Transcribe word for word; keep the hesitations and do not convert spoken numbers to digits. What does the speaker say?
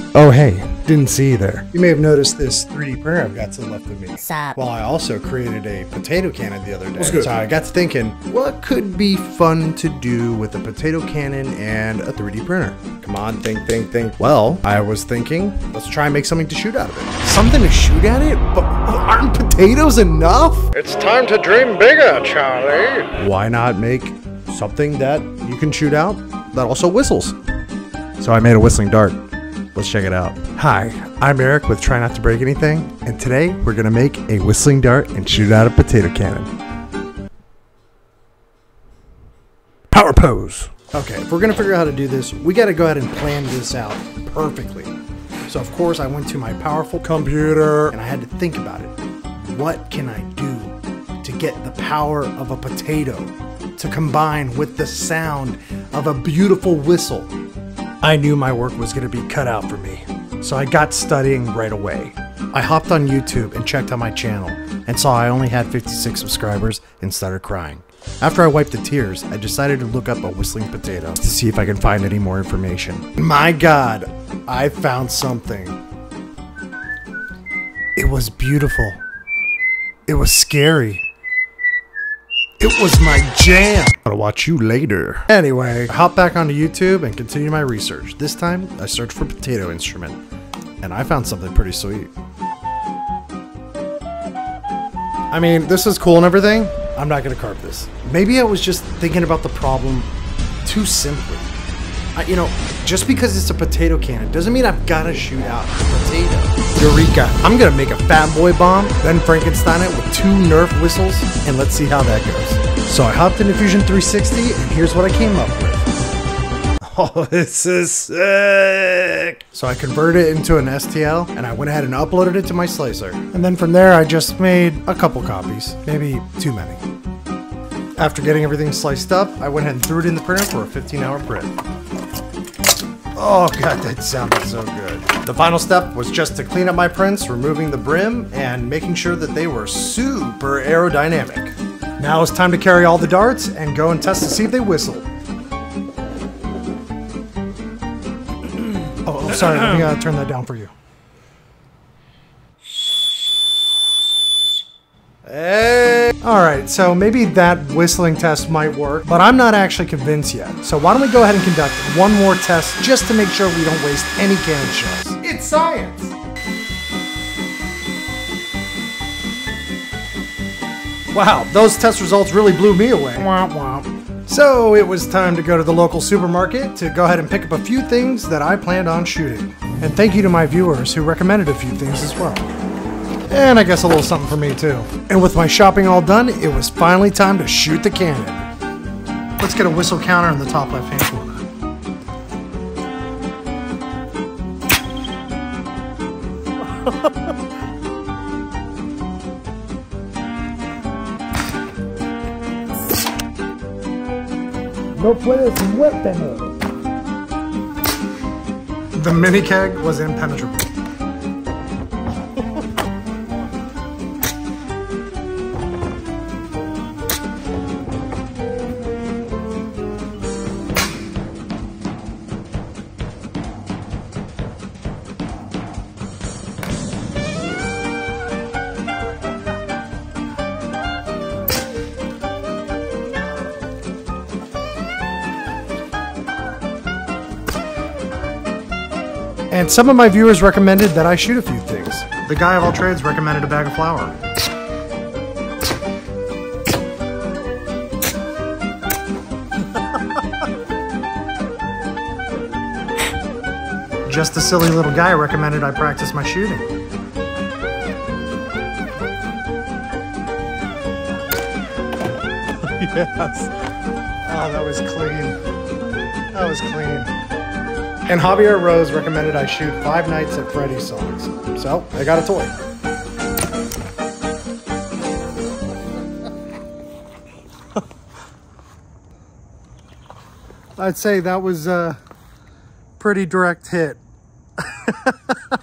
Oh hey, didn't see you there. You may have noticed this three D printer I've got to the left of me. What's up? Well, I also created a potato cannon the other day. What's good? So I got to thinking, what could be fun to do with a potato cannon and a three D printer? Come on, think, think, think. Well, I was thinking, let's try and make something to shoot out of it. Something to shoot at it? But aren't potatoes enough? It's time to dream bigger, Charlie. Why not make something that you can shoot out that also whistles? So I made a whistling dart. Let's check it out. Hi, I'm Eric with Try Not to Break Anything, and today we're gonna make a whistling dart and shoot out a potato cannon. Power pose. Okay, if we're gonna figure out how to do this, we gotta go ahead and plan this out perfectly. So of course I went to my powerful computer and I had to think about it. What can I do to get the power of a potato to combine with the sound of a beautiful whistle? I knew my work was going to be cut out for me, so I got studying right away. I hopped on YouTube and checked out my channel and saw I only had fifty-six subscribers and started crying. After I wiped the tears, I decided to look up a whistling potato to see if I can find any more information. My God, I found something. It was beautiful. It was scary. It was my jam. I'll watch you later. Anyway, I hopped back onto YouTube and continued my research. This time, I searched for potato instrument, and I found something pretty sweet. I mean, this is cool and everything. I'm not gonna carve this. Maybe I was just thinking about the problem too simply. I, you know, just because it's a potato cannon doesn't mean I've gotta shoot out a potato. Eureka! I'm gonna make a fat boy bomb, then Frankenstein it with two Nerf whistles, and let's see how that goes. So I hopped into Fusion three sixty, and here's what I came up with. Oh, this is sick! So I converted it into an S T L, and I went ahead and uploaded it to my slicer. And then from there, I just made a couple copies, maybe too many. After getting everything sliced up, I went ahead and threw it in the printer for a fifteen hour print. Oh God, that sounded so good. The final step was just to clean up my prints, removing the brim and making sure that they were super aerodynamic. Now it's time to carry all the darts and go and test to see if they whistle. oh, oh, sorry, let me uh, turn that down for you. Hey! Alright, so maybe that whistling test might work, but I'm not actually convinced yet. So why don't we go ahead and conduct one more test just to make sure we don't waste any cannon shells. It's science! Wow, those test results really blew me away. Womp womp. So it was time to go to the local supermarket to go ahead and pick up a few things that I planned on shooting. And thank you to my viewers who recommended a few things as well. And I guess a little something for me too. And with my shopping all done, it was finally time to shoot the cannon. Let's get a whistle counter in the top left hand corner. No puedes muérteme. The mini keg was impenetrable. And some of my viewers recommended that I shoot a few things. The guy of all trades recommended a bag of flour. Just a silly little guy recommended I practice my shooting. Yes. Oh, that was clean. That was clean. And Javier Rose recommended I shoot Five Nights at Freddy's songs. So, I got a toy. I'd say that was a pretty direct hit.